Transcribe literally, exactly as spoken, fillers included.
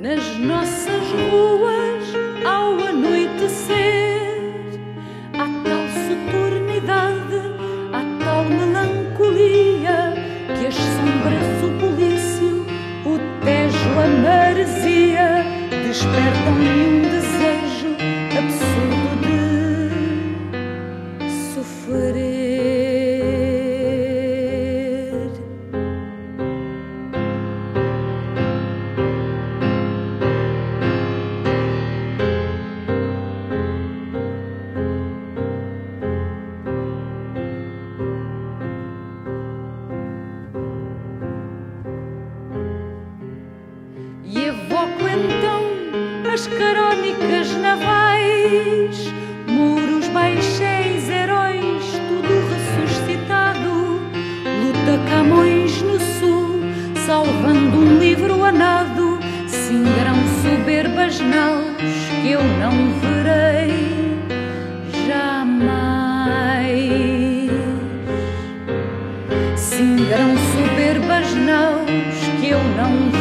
nas nossas ruas ao anoitecer. Há tal soturnidade, há tal melancolia, que as sombras, o polício, o Tejo, a maresia despertam-lhe um desejo absurdo de sofrer. E evoco então as crónicas navais, muros, baixéis, heróis, tudo ressuscitado. Luta Camões no sul, salvando um livro a nado. Singrão, soberbas naus que eu não verei jamais. Singrão, soberbas naus que eu não verei.